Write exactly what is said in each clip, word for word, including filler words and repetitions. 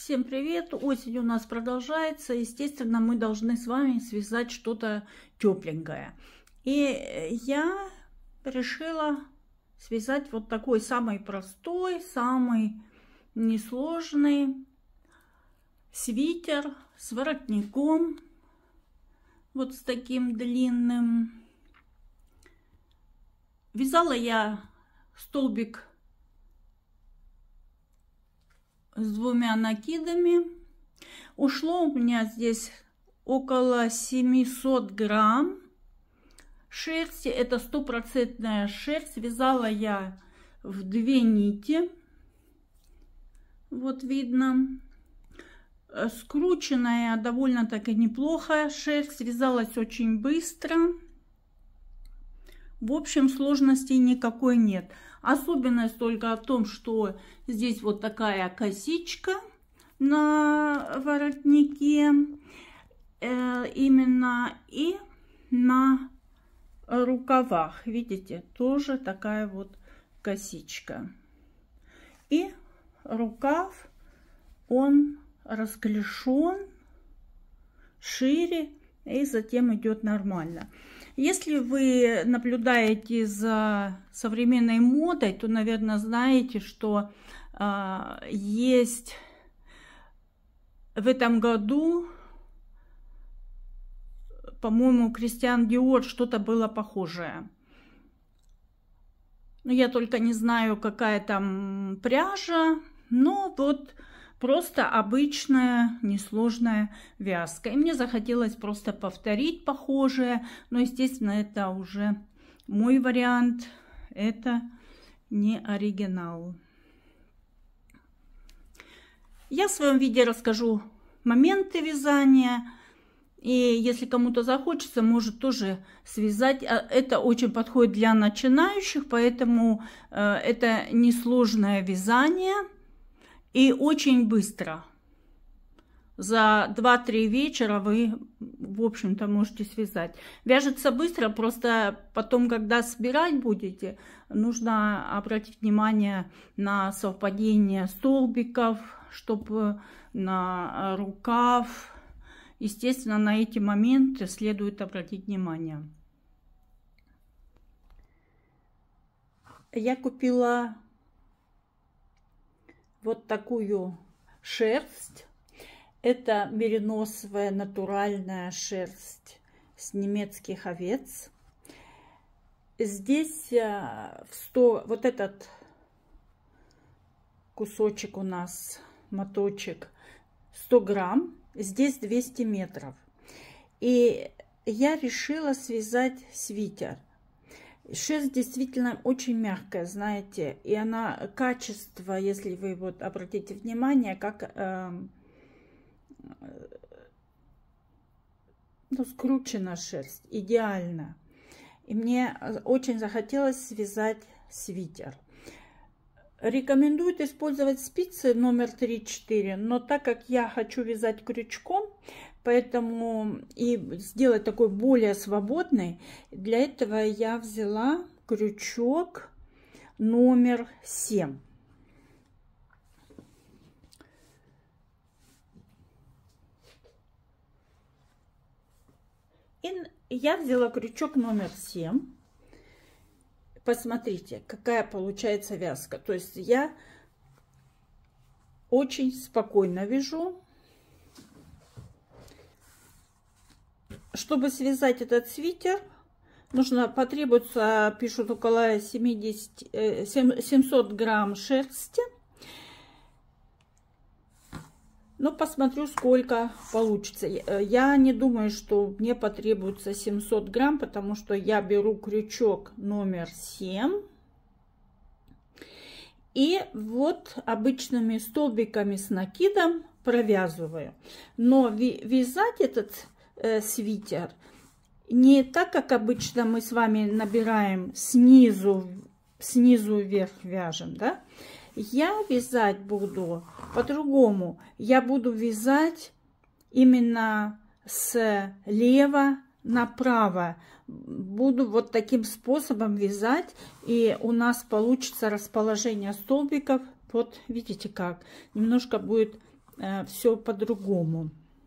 Всем привет! Осень у нас продолжается. Естественно, мы должны с вами связать что-то тепленькое. И я решила связать вот такой самый простой, самый несложный свитер с воротником. Вот с таким длинным. Вязала я столбик с двумя накидами. Ушло у меня здесь около семисот грамм шерсти. Это стопроцентная шерсть. Вязала я в две нити. Вот видно. Скрученная довольно-таки неплохо шерсть. Вязалась очень быстро. В общем, сложностей никакой нет. Особенность только в том, что здесь вот такая косичка на воротнике. Э, именно и на рукавах. Видите, тоже такая вот косичка. И рукав, он расклешен шире и затем идет нормально. Если вы наблюдаете за современной модой, то, наверное, знаете, что э, есть в этом году, по-моему, Кристиан Диор что-то было похожее. Но я только не знаю, какая там пряжа, но вот просто обычная несложная вязка. И мне захотелось просто повторить похожее. Но, естественно, это уже мой вариант. Это не оригинал. Я в своем видео расскажу моменты вязания. И если кому-то захочется, может тоже связать. Это очень подходит для начинающих, поэтому это несложное вязание. И очень быстро. За два-три вечера вы, в общем-то, можете связать. Вяжется быстро, просто потом, когда собирать будете, нужно обратить внимание на совпадение столбиков, чтобы на рукав. Естественно, на эти моменты следует обратить внимание. Я купила вот такую шерсть. Это мериносовая натуральная шерсть с немецких овец. Здесь в сто, вот этот кусочек у нас, моточек, сто грамм. Здесь двести метров. И я решила связать свитер. Шерсть действительно очень мягкая, знаете, и она качество, если вы вот обратите внимание, как э, ну, скручена шерсть, идеально. И мне очень захотелось связать свитер. Рекомендуют использовать спицы номер три-четыре, но так как я хочу вязать крючком, поэтому и сделать такой более свободный, для этого я взяла крючок номер семь. И я взяла крючок номер семь. Посмотрите, какая получается вязка. То есть я очень спокойно вяжу. Чтобы связать этот свитер, нужно потребуется, пишут, около семисот грамм шерсти. Но посмотрю, сколько получится. Я не думаю, что мне потребуется семьсот грамм, потому что я беру крючок номер семь. И вот обычными столбиками с накидом провязываю. Но вязать этот э, свитер не так, как обычно мы с вами набираем снизу, снизу вверх вяжем, да? Я вязать буду по-другому. Я буду вязать именно слева направо. Буду вот таким способом вязать, и у нас получится расположение столбиков. Вот видите как, немножко будет э, все по-другому.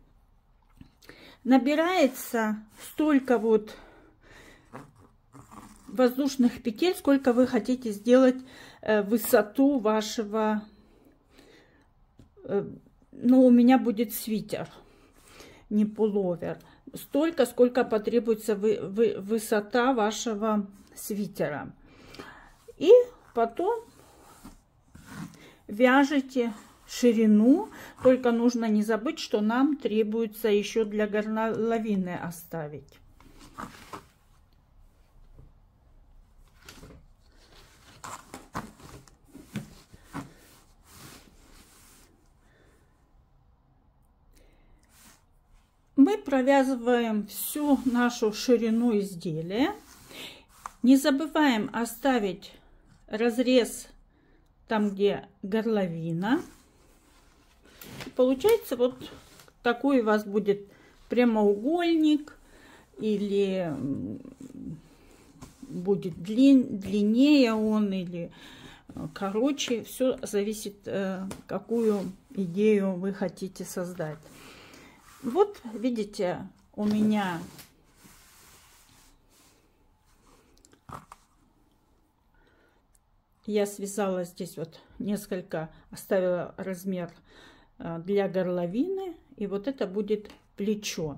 Набирается столько вот воздушных петель, сколько вы хотите сделать э, высоту вашего, э, ну, у меня будет свитер, не пуловер. Столько, сколько потребуется вы, вы, высота вашего свитера. И потом вяжете ширину, только нужно не забыть, что нам требуется еще для горловины оставить. Мы провязываем всю нашу ширину изделия. Не забываем оставить разрез там, где горловина. Получается вот такой у вас будет прямоугольник, или будет длин, длиннее он, или короче. Все зависит, какую идею вы хотите создать. Вот видите, у меня я связала здесь вот несколько, оставила размер для горловины, и вот это будет плечо.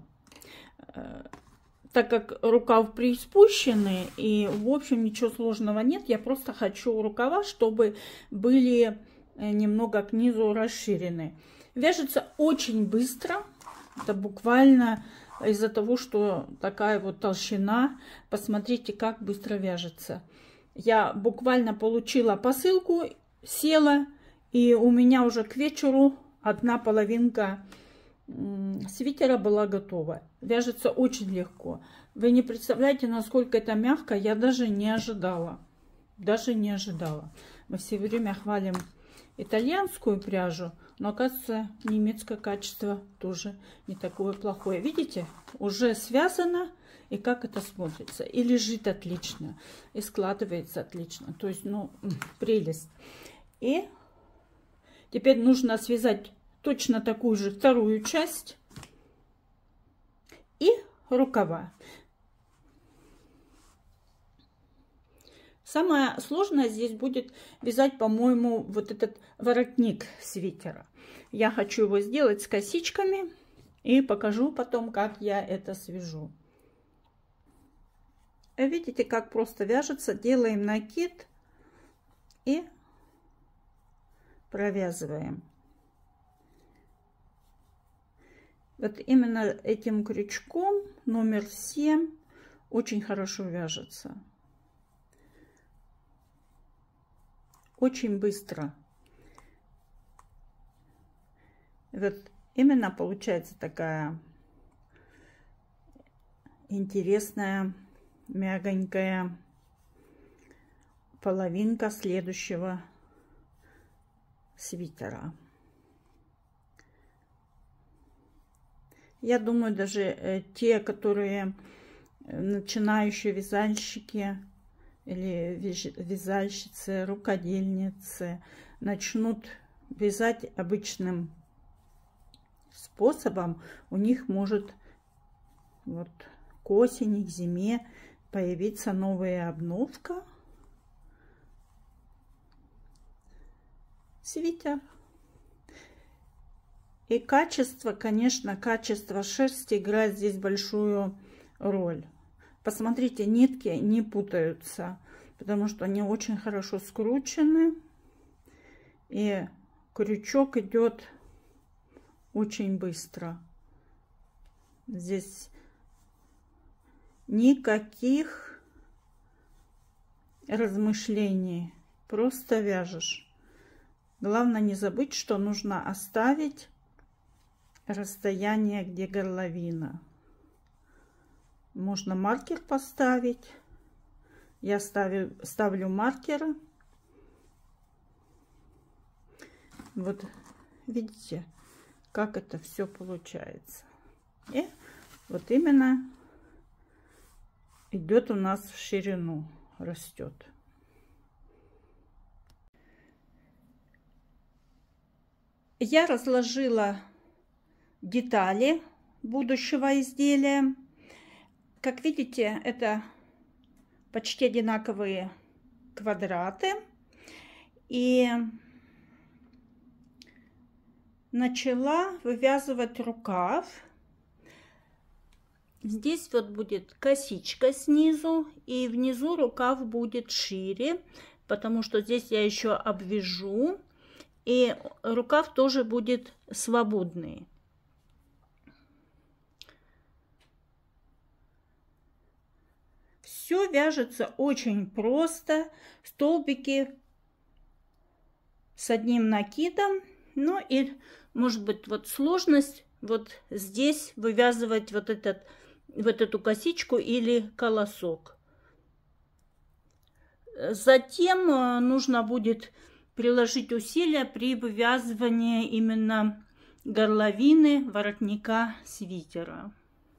Так как рукав приспущенный, и в общем ничего сложного нет, я просто хочу рукава, чтобы были немного к низу расширены. Вяжется очень быстро. Это буквально из-за того, что такая вот толщина. Посмотрите, как быстро вяжется. Я буквально получила посылку, села, и у меня уже к вечеру одна половинка свитера была готова. Вяжется очень легко. Вы не представляете, насколько это мягко. Я даже не ожидала. Даже не ожидала. Мы все время хвалим итальянскую пряжу, но оказывается немецкое качество тоже не такое плохое. Видите, уже связано, и как это смотрится. И лежит отлично, и складывается отлично. То есть, ну, прелесть. И теперь нужно связать точно такую же вторую часть и рукава. Самое сложное здесь будет вязать, по-моему, вот этот воротник свитера. Я хочу его сделать с косичками и покажу потом, как я это свяжу. Видите, как просто вяжется. Делаем накид и провязываем. Вот именно этим крючком номер семь очень хорошо вяжется. Очень быстро. Вот именно получается такая интересная, мягонькая половинка следующего свитера. Я думаю, даже э, те, которые начинающие вязальщики или вязальщицы, рукодельницы, начнут вязать обычным способом, у них может вот к осени, к зиме появиться новая обновка. Свитер. И качество, конечно, качество шерсти играет здесь большую роль. Посмотрите, нитки не путаются, потому что они очень хорошо скручены. И крючок идет очень быстро. Здесь никаких размышлений. Просто вяжешь. Главное не забыть, что нужно оставить расстояние, где горловина. Можно маркер поставить. Я ставлю, ставлю маркер. Вот видите, как это все получается. И вот именно идет у нас в ширину, растет. Я разложила детали будущего изделия. Как видите, это почти одинаковые квадраты. И начала вывязывать рукав. Здесь вот будет косичка снизу, и внизу рукав будет шире, потому что здесь я еще обвяжу, и рукав тоже будет свободный. Все вяжется очень просто, столбики с одним накидом. Ну и может быть вот сложность вот здесь вывязывать вот этот, вот эту косичку или колосок. Затем нужно будет приложить усилия при вывязывании именно горловины воротника свитера.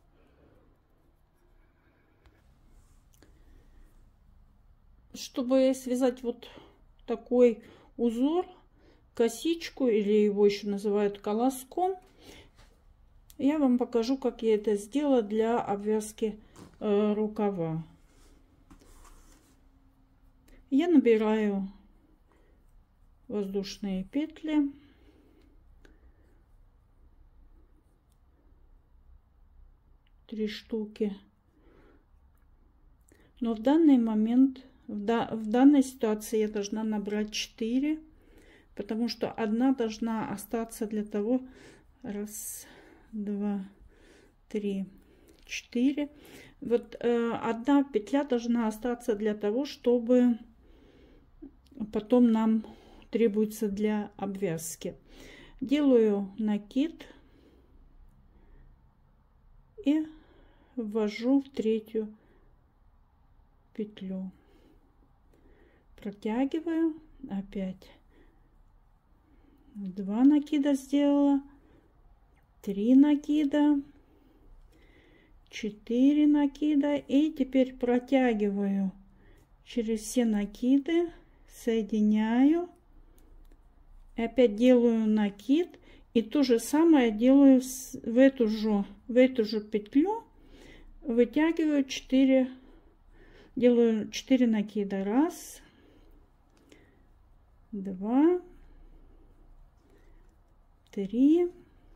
Чтобы связать вот такой узор, косичку, или его еще называют колоском, я вам покажу, как я это сделала для обвязки э, рукава. Я набираю воздушные петли, три штуки, но в данный момент, в, да, в данной ситуации я должна набрать четыре, потому что одна должна остаться для того, раз, два, три, четыре. Вот э, одна петля должна остаться для того, чтобы потом нам требуется для обвязки. Делаю накид и ввожу в третью петлю. Протягиваю опять. Два накида сделала, три накида, четыре накида, и теперь протягиваю через все накиды, соединяю, и опять делаю накид, и то же самое делаю в эту же в эту же петлю, вытягиваю четыре, делаю четыре накида, раз, два, три,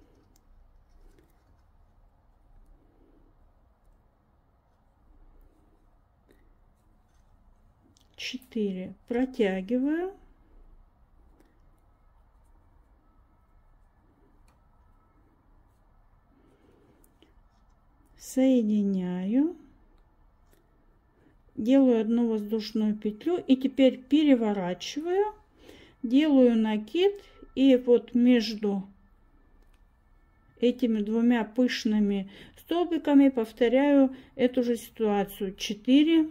четыре, протягиваю, соединяю, делаю одну воздушную петлю, и теперь переворачиваю, делаю накид, и вот между этими двумя пышными столбиками повторяю эту же ситуацию. четыре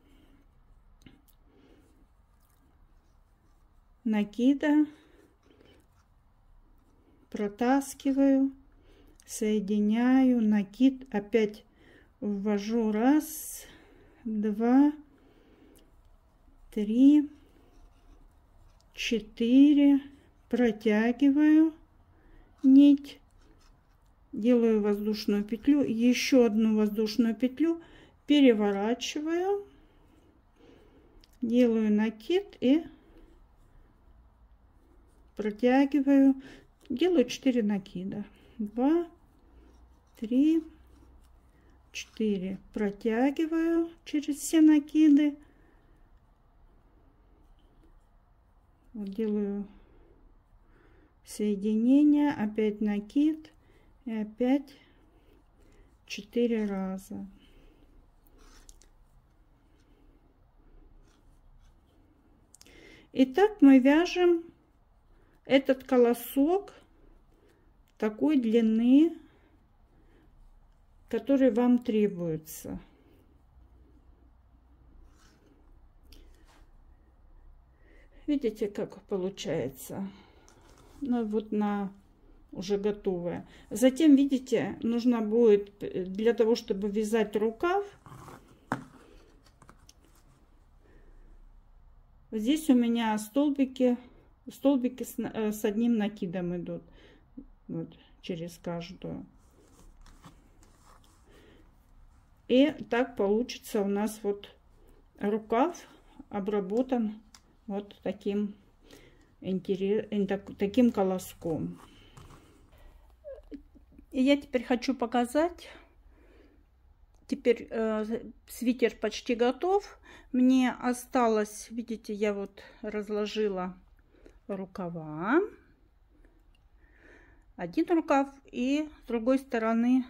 накида, протаскиваю, соединяю, накид, опять ввожу, раз, два, три, четыре, протягиваю нить, делаю воздушную петлю, еще одну воздушную петлю, переворачиваю, делаю накид и протягиваю, делаю четыре накида, два, три, четыре, протягиваю через все накиды, вот делаю соединение, опять накид и опять четыре раза. Итак, мы вяжем этот колосок такой длины, который вам требуется. Видите, как получается? Ну вот на уже готовое. Затем, видите, нужно будет для того, чтобы вязать рукав. Здесь у меня столбики столбики с, с одним накидом идут. Вот, через каждую. И так получится у нас вот рукав обработан вот таким, интерес, таким колоском. И я теперь хочу показать. Теперь э, свитер почти готов. Мне осталось, видите, я вот разложила рукава. Один рукав и с другой стороны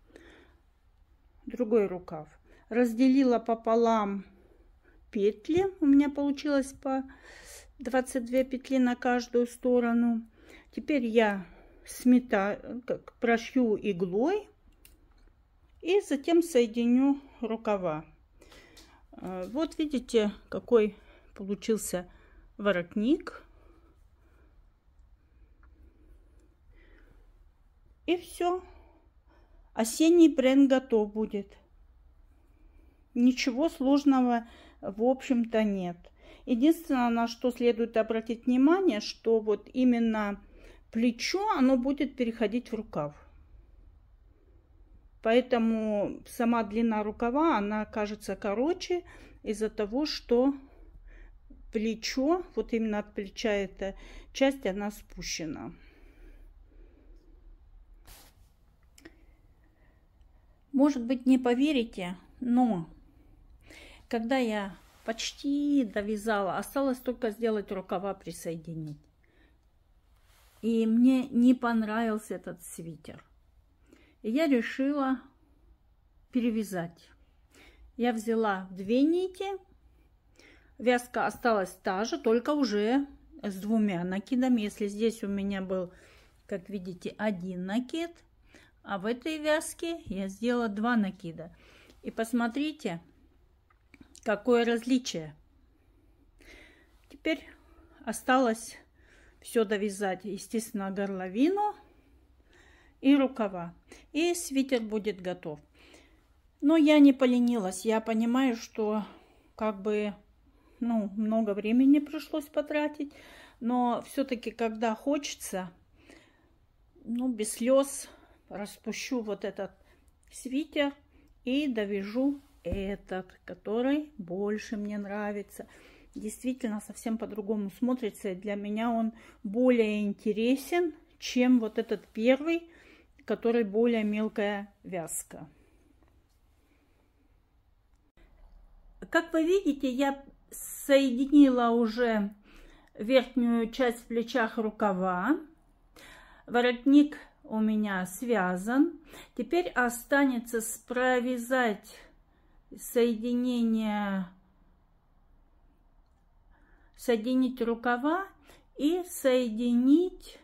другой рукав. Разделила пополам петли. У меня получилось по двадцать две петли на каждую сторону. Теперь я сметаю, как прошью иглой и затем соединю рукава. Вот видите, какой получился воротник. И все. Осенний бренд готов будет. Ничего сложного, в общем-то, нет. Единственное, на что следует обратить внимание, что вот именно плечо, оно будет переходить в рукав. Поэтому сама длина рукава, она кажется короче из-за того, что плечо, вот именно от плеча эта часть, она спущена. Может быть, не поверите, но когда я почти довязала, осталось только сделать рукава, присоединить. И мне не понравился этот свитер. И я решила перевязать. Я взяла две нити. Вязка осталась та же, только уже с двумя накидами. Если здесь у меня был, как видите, один накид, а в этой вязке я сделала два накида. И посмотрите, какое различие. Теперь осталось все довязать, естественно, горловину и рукава. И свитер будет готов. Но я не поленилась. Я понимаю, что как бы, ну, много времени пришлось потратить. Но все-таки, когда хочется, ну, без слез, распущу вот этот свитер и довяжу этот, который больше мне нравится. Действительно, совсем по-другому смотрится. И для меня он более интересен, чем вот этот первый, который более мелкая вязка. Как вы видите, я соединила уже верхнюю часть в плечах рукава. Воротник у меня связан. Теперь останется провязать соединение, соединить рукава и соединить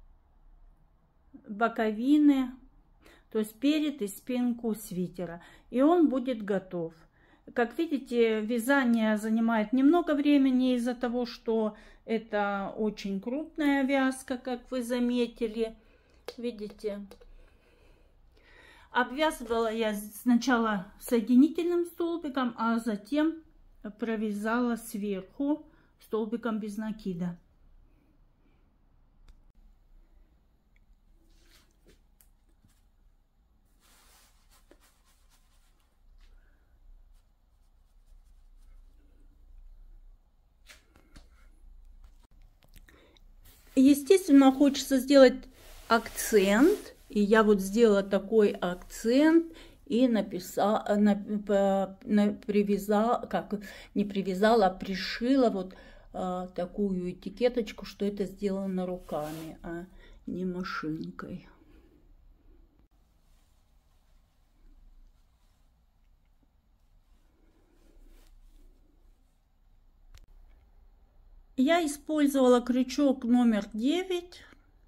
боковины, то есть перед и спинку свитера. И он будет готов. Как видите, вязание занимает немного времени из-за того, что это очень крупная вязка, как вы заметили. Видите, обвязывала я сначала соединительным столбиком, а затем провязала сверху столбиком без накида. Естественно, хочется сделать акцент, и я вот сделала такой акцент и написала, на, на, привязала, как не привязала, а пришила вот а, такую этикеточку, что это сделано руками, а не машинкой. Я использовала крючок номер девять.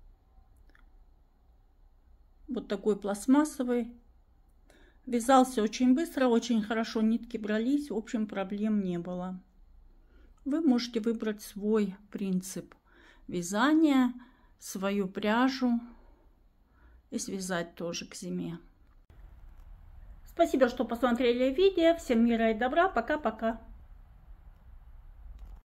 Вот такой пластмассовый. Вязался очень быстро, очень хорошо нитки брались. В общем, проблем не было. Вы можете выбрать свой принцип вязания, свою пряжу и связать тоже к зиме. Спасибо, что посмотрели видео. Всем мира и добра. Пока-пока.